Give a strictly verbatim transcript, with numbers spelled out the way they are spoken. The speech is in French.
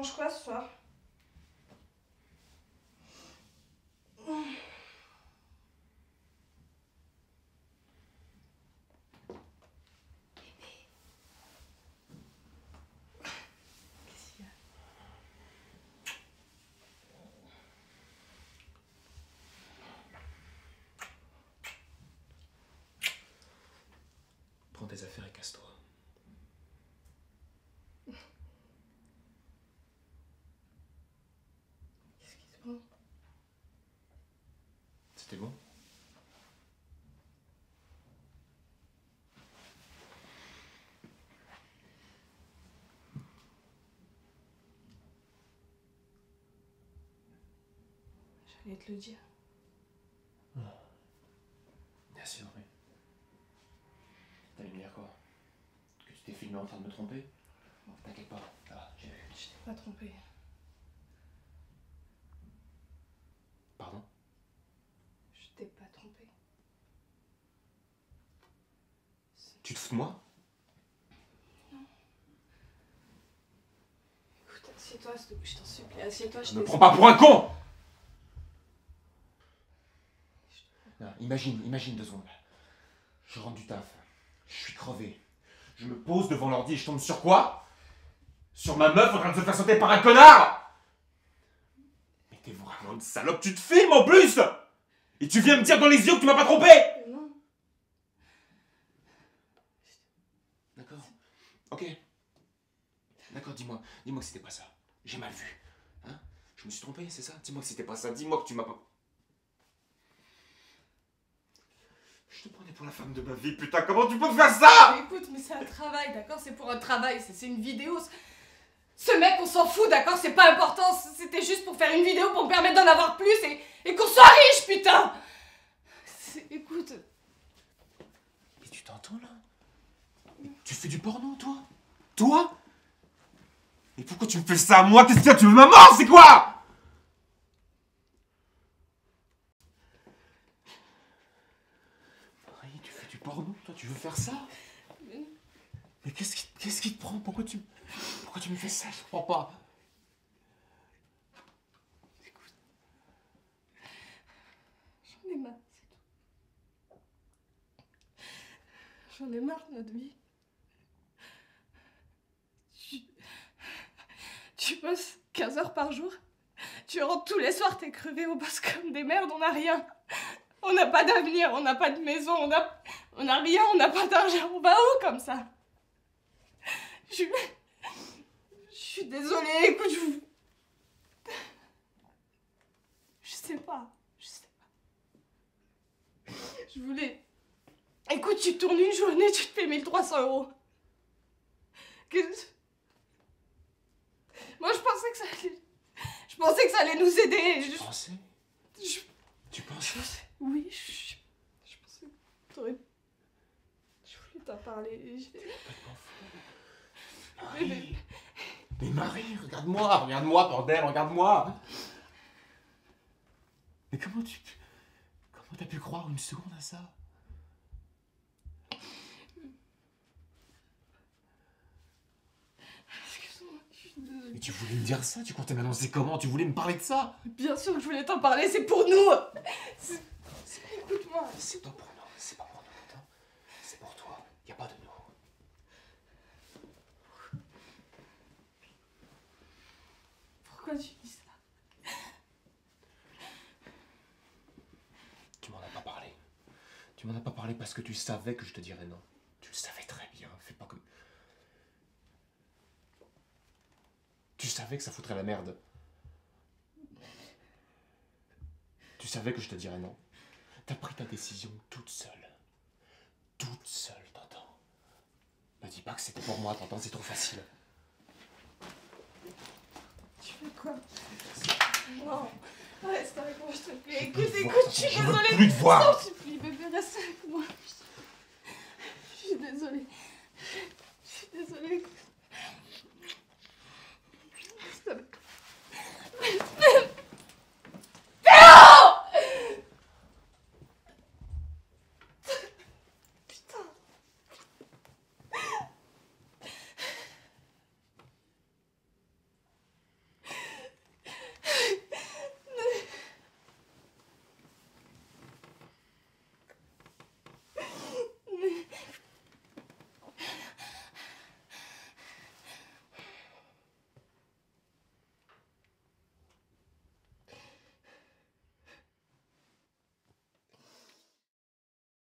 manges quoi ce soir? Prends tes affaires et casse-toi. Qu'est-ce qui te prend? C'était bon? J'allais te le dire. Bien sûr, oui. T'allais me dire quoi? Que tu t'es filmé en train de me tromper? Bon, t'inquiète pas, ça va, j'ai vu. Je t'ai pas trompé. Pardon? Je t'ai pas trompé. Tu te fous de moi? Non. Écoute, assieds-toi, s'il te plaît, je t'en supplie, assieds-toi, je Ne t'ai... prends pas pour un con! Non, imagine, imagine deux secondes. Je rentre du taf, je suis crevé. Je me pose devant l'ordi et je tombe sur quoi? Sur ma meuf en train de se faire sauter par un connard! Mais t'es vraiment une salope, tu te filmes en plus! Et tu viens me dire dans les yeux que tu m'as pas trompé! Non. D'accord. Ok. D'accord, dis-moi. Dis-moi que c'était pas ça. J'ai mal vu. Hein? Je me suis trompé, c'est ça? Dis-moi que c'était pas ça. Dis-moi que tu m'as pas... Je te prenais pour la femme de ma vie, putain, comment tu peux faire ça? Mais écoute, mais c'est un travail, d'accord? C'est pour un travail, c'est une vidéo. Ce mec, on s'en fout, d'accord? C'est pas important, c'était juste pour faire une vidéo pour me permettre d'en avoir plus et, et qu'on soit riche, putain! Écoute... Mais tu t'entends là? Mais tu fais du porno, toi? Toi? Et pourquoi tu me fais ça à moi? Qu'est-ce qu'il y a? Tu veux ma mort? C'est quoi? Marie, tu fais du porno, toi? Tu veux faire ça? Mais qu'est-ce qui, qu'est-ce qui te prend? Pourquoi tu, pourquoi tu me fais ça? Je comprends pas. Écoute... J'en ai marre, c'est tout. J'en ai marre de notre vie. Tu... Tu bosses quinze heures par jour. Tu rentres tous les soirs, t'es crevé, on bosse comme des merdes, on n'a rien. On n'a pas d'avenir, on n'a pas de maison, on n'a on a rien, on n'a pas d'argent. On va où comme ça? Je... Je suis désolée, écoute, je... Je sais pas, je sais pas. Je voulais... Écoute, tu tournes une journée, tu te fais mille trois cents euros. Que... Moi, je pensais que ça allait... Je pensais que ça allait nous aider. Tu Je... pensais? Je... Tu pensais? Oui, je... Je pensais que t'aurais... Je voulais t'en parler. Je... Complètement fou. Marie. Mais Marie, regarde-moi, regarde-moi, bordel, regarde-moi. Mais comment tu... Comment t'as pu croire une seconde à ça? Excuse-moi, je suis désolée. Mais tu voulais me dire ça? Tu comptais m'annoncer comment? Tu voulais me parler de ça? Bien sûr que je voulais t'en parler, c'est pour nous. C'est- Écoute-moi. C'est pas pour nous, c'est pas pour nous, putain. C'est pour toi, y a pas de nous. Pourquoi tu dis ça? Tu m'en as pas parlé. Tu m'en as pas parlé parce que tu savais que je te dirais non. Tu le savais très bien, fais pas comme... Tu savais que ça foutrait la merde. Tu savais que je te dirais non. T'as pris ta décision toute seule. Toute seule, t'entends? Ne dis pas que c'était pour moi, t'entends? C'est trop facile. Tu fais quoi? Non. Reste avec moi, je te plaît. Je veux Écoute, plus te écoute, voir, je suis je veux désolée. plus te voir. S'il te plaît, bébé, reste avec moi.